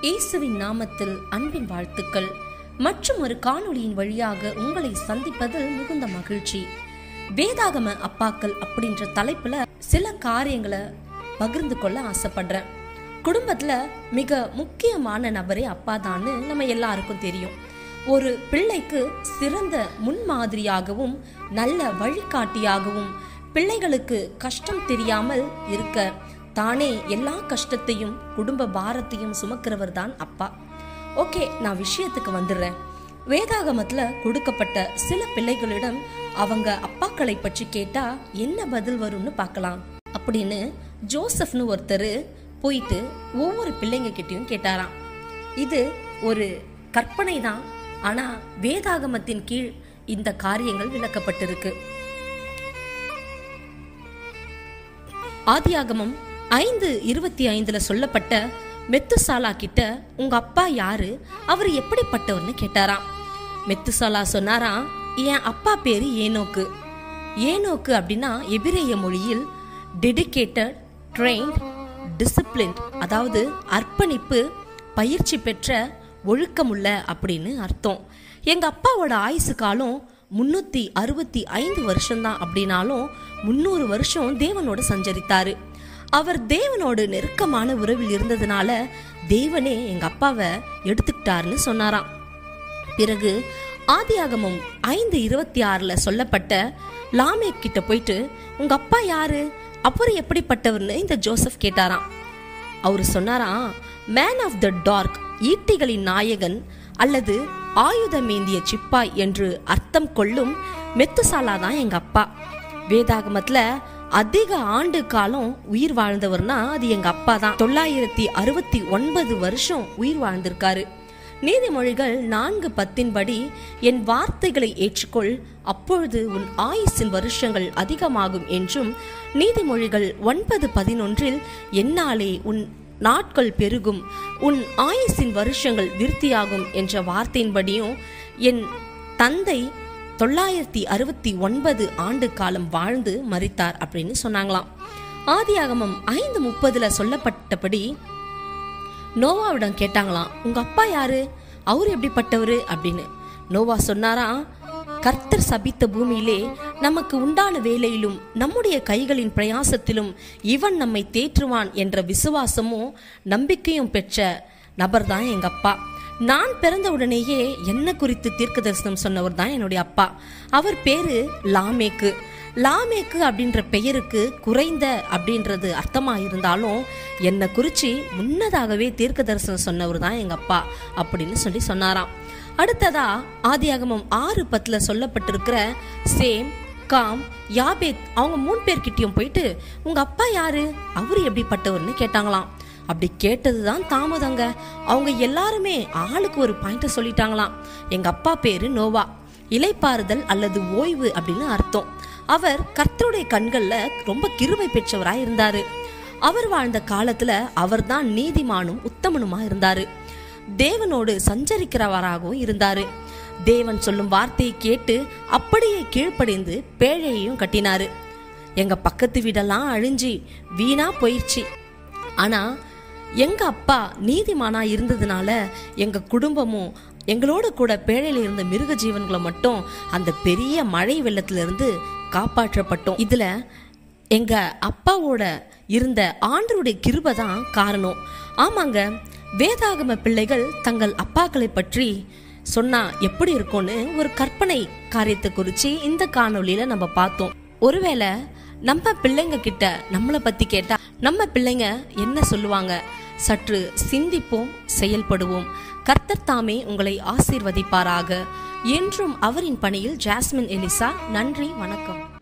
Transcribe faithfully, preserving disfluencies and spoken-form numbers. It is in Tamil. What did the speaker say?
இயேசுவின் நாமத்தில் அன்பின் வாழ்த்துக்கள். மற்றும் ஒரு காணொளியின் வழியாக உங்களை சந்திப்பதில் மிகுந்த மகிழ்ச்சி. வேதாகம அப்பாக்கள் அப்படின்ற தலைப்புல சில காரியங்களை பகிர்ந்து கொள்ள ஆசைப்படுறேன். குடும்பத்துல மிக முக்கியமான நபரே அப்பா தான்னு நம்ம எல்லாருக்கும் தெரியும். ஒரு பிள்ளைக்கு சிறந்த முன்மாதிரியாகவும் நல்ல வழிகாட்டியாகவும் பிள்ளைகளுக்கு கஷ்டம் தெரியாமல் இருக்க தானே எல்லா கஷ்டத்தையும் குடும்ப பாரத்தையும் சுமக்கிறவர் தான் அப்பா. ஓகே, நான் விஷயத்துக்கு வந்துடுறேன். வேதாகமத்துல கொடுக்கப்பட்ட சில பிள்ளைகளிடம் அவங்க அப்பாக்களை பற்றி கேட்டா என்ன பதில் வரும்னு பார்க்கலாம் அப்படின்னு ஜோசப்னு ஒருத்தர் போயிட்டு ஒவ்வொரு பிள்ளைங்க கிட்டையும் கேட்டாராம். இது ஒரு கற்பனை தான், ஆனா வேதாகமத்தின் கீழ் இந்த காரியங்கள் விளக்கப்பட்டிருக்கு. ஆதியாகமம் ஐந்து இருபத்தி ஐந்துல சொல்லப்பட்ட மெத்துசாலா கிட்ட உங்க அப்பா யாரு, அவர் எப்படிப்பட்டவர்னு கேட்டாராம். மெத்துசாலா சொன்னாராம், என் அப்பா பேரு ஏனோக்கு. ஏனோக்கு அப்படின்னா எபிரேய மொழியில் டெடிகேட்டட், ட்ரெயின்ட், டிசிப்ளின், அதாவது அர்ப்பணிப்பு, பயிற்சி பெற்ற, ஒழுக்கமுள்ள அப்படின்னு அர்த்தம். எங்க அப்பாவோட ஆயுசு காலம் முன்னூத்தி அறுபத்தி ஐந்து வருஷம்தான். அப்படின்னாலும் முன்னூறு வருஷம் தேவனோடு சஞ்சரித்தாரு. அவர் தேவனோடு நெருக்கமான உறவில் இருந்ததுனால தேவனே எங்க அப்பாவை எடுத்துக்கிட்டாருன்னு சொன்னாராம். பிறகு ஆதியாகமம் ஐந்து இருபத்தி ஆறுல சொல்லப்பட்ட லாமேக் கிட்ட போயிட்டு உங்க அப்பா யாரு, அவர் எப்படிப்பட்டவர்னு இந்த ஜோசப் கேட்டாராம். அவரு சொன்னாராம், மேன் ஆஃப் த டார்க், ஈட்டிகளின் நாயகன் அல்லது ஆயுதமேந்திய சிப்பாய் என்று அர்த்தம் கொள்ளும் மெத்துசாலா தான் எங்க அப்பா. வேதாகமத்துல அதிக ஆண்டு காலம் உயிர் வாழ்ந்தவர்னா அது எங்க அப்பா தான். தொள்ளாயிரத்தி அறுபத்தி ஒன்பது வருஷம் உயிர் வாழ்ந்திருக்காரு. நீதிமொழிகள் நான்கு பத்தின் படி என் வார்த்தைகளை ஏற்றுக்கொள், அப்பொழுது உன் ஆயுசின் வருஷங்கள் அதிகமாகும் என்றும், நீதிமொழிகள் ஒன்பது பதினொன்றில் என்னாலே உன் நாட்கள் பெருகும், உன் ஆயுசின் வருஷங்கள் விருத்தியாகும் என்ற வார்த்தையின்படியும் என் தந்தை தொள்ளாயிரத்தி அறுபத்தி ஒன்பது ஆண்டு காலம் வாழ்ந்து மரித்தார் அப்படின்னு சொன்னாங்களாம். ஆதியாகமம் ஐந்து முப்பதுல சொல்லப்பட்டபடி நோவாவிடம் கேட்டாங்களாம், உங்க அப்பா யாரு, அவரு எப்படிப்பட்டவரு அப்படின்னு. நோவா சொன்னாரா, கர்த்தர் சபித்த பூமியிலே நமக்கு உண்டான வேலையிலும் நம்முடைய கைகளின் பிரயாசத்திலும் இவன் நம்மை தேற்றுவான் என்ற விசுவாசமும் நம்பிக்கையும் பெற்ற நபர் தான் எங்க அப்பா. நான் பிறந்த உடனேயே என்ன குறித்து தீர்க்க தரிசனம் சொன்னவர் தான் என்னுடைய அப்பா. அவர் பேரு லாமேக்கு. லாமேக்கு அப்படின்ற பெயருக்கு குறைந்த அப்படின்றது அர்த்தமா இருந்தாலும் என்னை குறிச்சு முன்னதாகவே தீர்க்க தரிசனம் சொன்னவர் தான் எங்க அப்பா அப்படின்னு சொல்லி சொன்னாராம். அடுத்ததா ஆதியாகமம் ஆறு பத்துல சொல்லப்பட்டிருக்கிற சேம், காம், யாபேத் அவங்க மூணு பேர்கிட்டயும் போயிட்டு உங்க அப்பா யாரு, அவரு எப்படிப்பட்டவர்னு கேட்டாங்களாம். அப்படி கேட்டதுதான் தாமதங்க. அவங்க எல்லாருமே ஆளுக்கு ஒரு பாயிண்ட சொல்லிட்டாங்களாம். எங்க அப்பா பேரு நோவா, இலைப்பாறுதல் அல்லது ஓய்வு அப்படின்னு அர்த்தம். அவர் கர்த்தருடைய கண்கள்ல ரொம்ப கிருபை பெற்றவராய் இருந்தாரு. அவர் வாழ்ந்த காலத்துல அவர் தான் நீதிமானும் உத்தமனுமா இருந்தாரு. தேவனோடு சஞ்சரிக்கிறவராகவும் இருந்தாரு. தேவன் சொல்லும் வார்த்தையை கேட்டு அப்படியே கீழ்ப்படிந்து பேழையையும் கட்டினாரு. எங்க பக்கத்து வீடெல்லாம் அழிஞ்சி வீணா போயிடுச்சு. ஆனா எங்க அப்பா நீதிமானா இருந்ததுனால எங்க குடும்பமும் எங்களோட கூட பேழையில இருந்த மிருக ஜீவன்களை மட்டும் அந்த பெரிய மழை வெள்ளத்துல இருந்து காப்பாற்றப்பட்டோம். இதுல எங்க அப்பாவோட இருந்த ஆண்டவருடைய கிருபை தான் காரணம். ஆமாங்க, வேதாகம பிள்ளைகள் தங்கள் அப்பாக்களை பற்றி சொன்னா எப்படி இருக்கும்னு ஒரு கற்பனை காரியத்தை குறிச்சு இந்த காணொலியில நம்ம பார்த்தோம். ஒருவேளை நம்ம பிள்ளைங்க கிட்ட நம்மளை பத்தி கேட்டா நம்ம பிள்ளைங்க என்ன சொல்லுவாங்க? சற்று சிந்திப்போம், செயல்படுவோம். கர்த்தர் தாமே உங்களை ஆசீர்வதிப்பாராக. என்றும் அவரின் பணியில் ஜாஸ்மின், எலிசா. நன்றி, வணக்கம்.